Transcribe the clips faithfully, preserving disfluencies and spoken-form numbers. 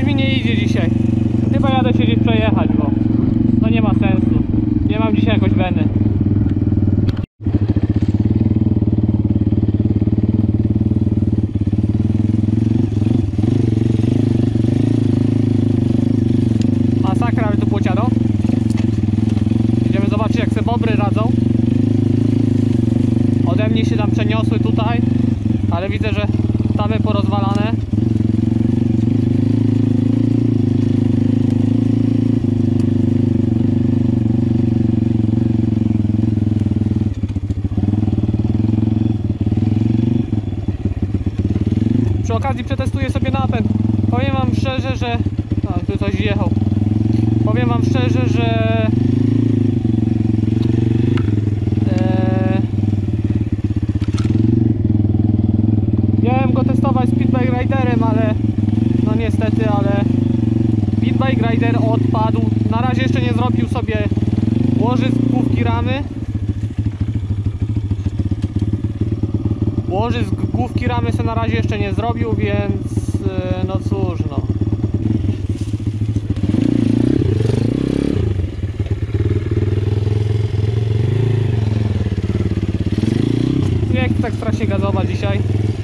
mi nie idzie dzisiaj. Chyba jadę się gdzieś przejechać, bo to nie ma sensu. Nie mam dzisiaj jakoś weny. Masakra, ale tu płociano. Idziemy zobaczyć, jak se bobry radzą. Ode mnie się tam przeniosły tutaj, ale widzę, że tamy porozwalane. Przy okazji przetestuję sobie napęd. Powiem wam szczerze, że... A, tu coś jechał. Powiem wam szczerze, że... Eee... Miałem go testować z Pitbike Riderem, ale... No niestety, ale... Pitbike Rider odpadł. Na razie jeszcze nie zrobił sobie łożysk główki ramy. Łożysk główki ramy sobie na razie jeszcze nie zrobił, więc... No cóż, no. Nie chcę tak strasznie gazować dzisiaj,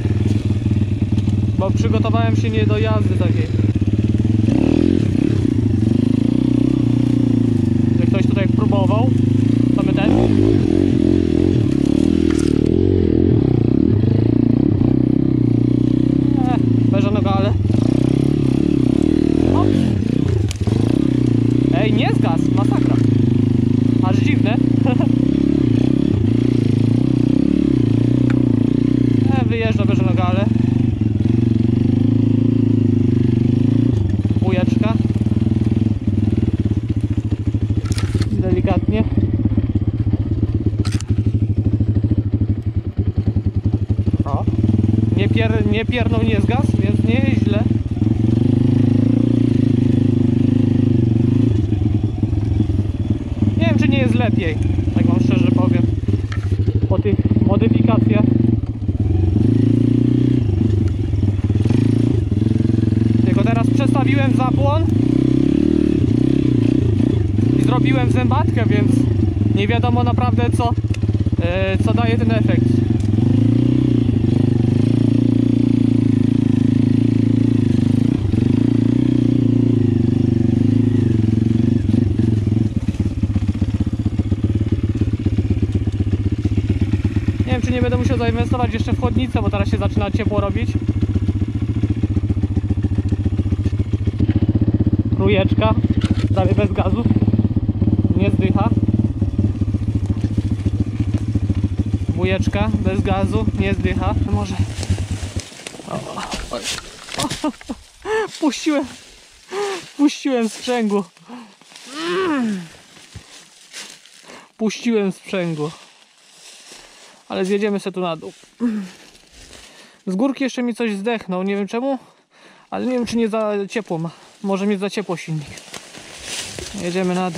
bo przygotowałem się nie do jazdy takiej. Że ktoś tutaj próbował, to my też. Eee, bez żadnego ale. Ops. Ej, nie zgasł, masakra. Aż dziwne. Wyjeżdża bez żadnego ale. Bujeczka. Delikatnie. O. Nie, pier, nie piernął, nie zgasł, więc nie jest źle. Nie wiem, czy nie jest lepiej, tak wam szczerze powiem, po tych modyfikacjach. Teraz przestawiłem zapłon i zrobiłem zębatkę, więc nie wiadomo naprawdę co, yy, co daje ten efekt. Nie wiem, czy nie będę musiał zainwestować jeszcze w chłodnicę, bo teraz się zaczyna ciepło robić. Trójeczka, prawie bez gazu, nie zdycha. Dwójeczka, bez gazu, nie zdycha. Może... O, o, o, puściłem, puściłem sprzęgło. Puściłem sprzęgło. Ale zjedziemy sobie tu na dół. Z górki jeszcze mi coś zdechnął, nie wiem czemu, ale nie wiem, czy nie za ciepło ma. Może mieć za ciepło silnik. Jedziemy na dół.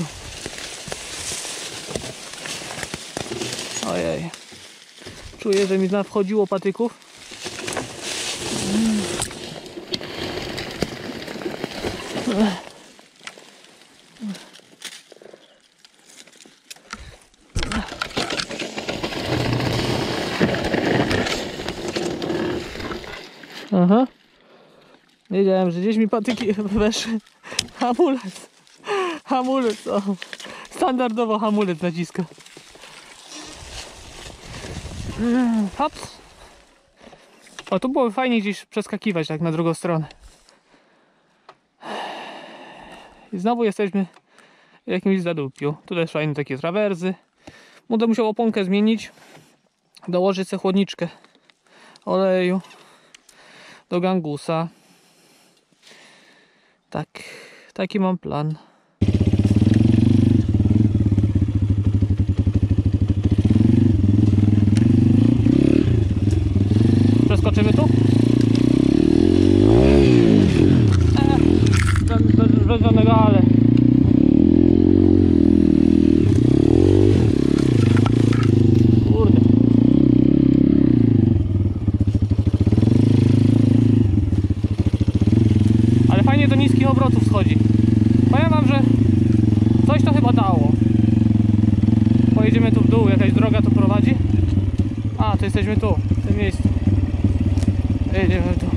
Ojej. Czuję, że mi wchodziło patyków. Aha. Wiedziałem, że gdzieś mi patyki weszły. Hamulec. Hamulec. O. Standardowo hamulec naciska. Hops. O, tu było fajnie gdzieś przeskakiwać tak na drugą stronę. I znowu jesteśmy w jakimś zadupiu. Tu też fajne takie trawersy. Będę musiał oponkę zmienić. Dołożyć sobie chłodniczkę oleju do gangusa. Tak, taki mam plan. Przeskoczymy tu? Eee, bez, bez żadnego ale. Kurde. Ale fajnie to niski średnich obrotów schodzi. Powiem wam, że coś to chyba dało. Pojedziemy tu w dół, jakaś droga tu prowadzi. A, to jesteśmy tu, w tym miejscu. Jedziemy tu.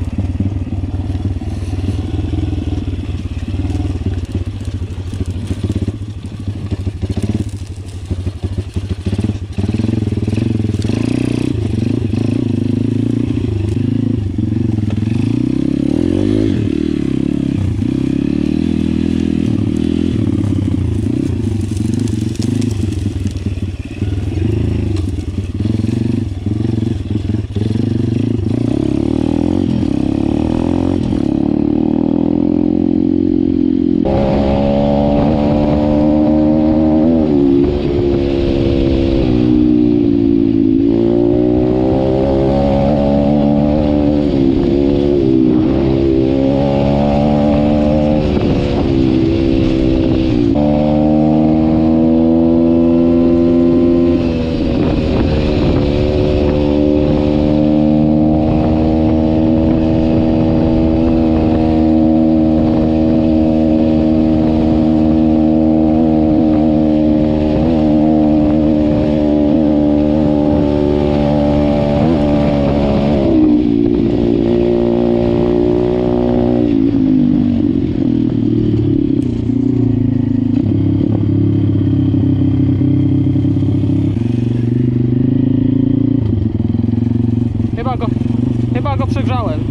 Chyba go, chyba go przegrzałem.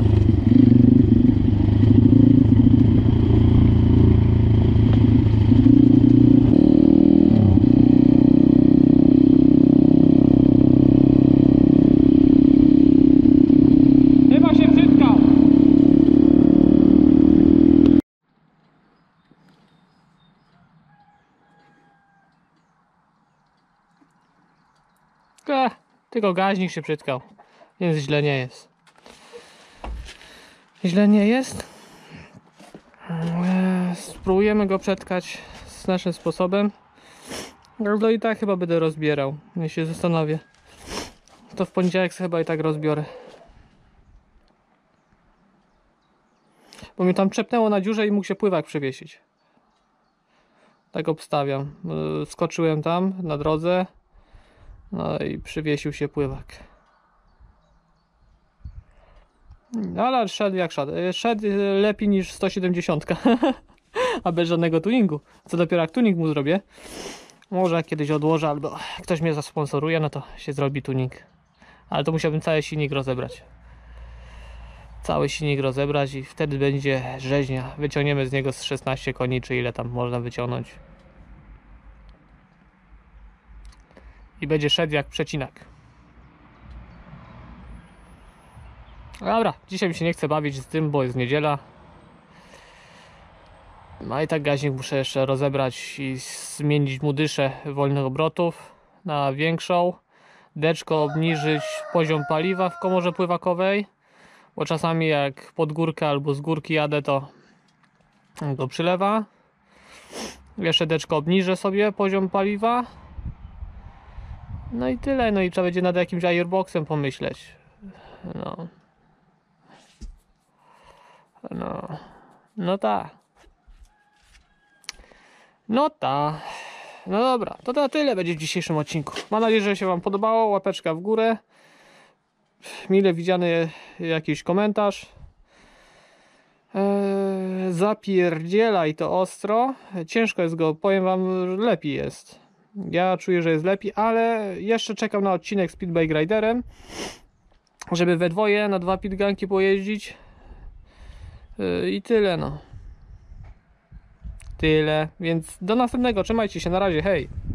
Chyba się przytkał. E, tylko gaźnik się przytkał. Więc źle nie jest. Źle nie jest. Spróbujemy go przetkać z naszym sposobem. No i tak chyba będę rozbierał. Nie się zastanowię. To w poniedziałek chyba i tak rozbiorę. Bo mi tam trzepnęło na dziurze i mógł się pływak przywiesić. Tak obstawiam. Skoczyłem tam na drodze. No i przywiesił się pływak. No ale szedł jak szedł. Szedł lepiej niż sto siedemdziesiąt. A bez żadnego tuningu. Co dopiero jak tuning mu zrobię. Może jak kiedyś odłożę albo ktoś mnie zasponsoruje, no to się zrobi tuning. Ale to musiałbym cały silnik rozebrać. Cały silnik rozebrać i wtedy będzie rzeźnia. Wyciągniemy z niego z szesnaście koni, czy ile tam można wyciągnąć. I będzie szedł jak przecinak. Dobra, dzisiaj mi się nie chce bawić z tym, bo jest niedziela. No i tak gaźnik muszę jeszcze rozebrać i zmienić mu dyszę wolnych obrotów na większą. Deczko obniżyć poziom paliwa w komorze pływakowej, bo czasami jak pod górkę albo z górki jadę, to go przylewa. Jeszcze deczko obniżę sobie poziom paliwa. No i tyle, no i trzeba będzie nad jakimś airboxem pomyśleć. No. No. No tak. No tak. No dobra, to na tyle będzie w dzisiejszym odcinku. Mam nadzieję, że się wam podobało. Łapeczka w górę. Mile widziany jakiś komentarz. Eee, zapierdzielaj to ostro. Ciężko jest go, powiem wam, lepiej jest. Ja czuję, że jest lepiej, ale jeszcze czekam na odcinek z Pitbike Riderem, żeby we dwoje na dwa pitganki pojeździć. Eee, I tyle, no. Tyle, więc do następnego. Trzymajcie się, na razie, hej.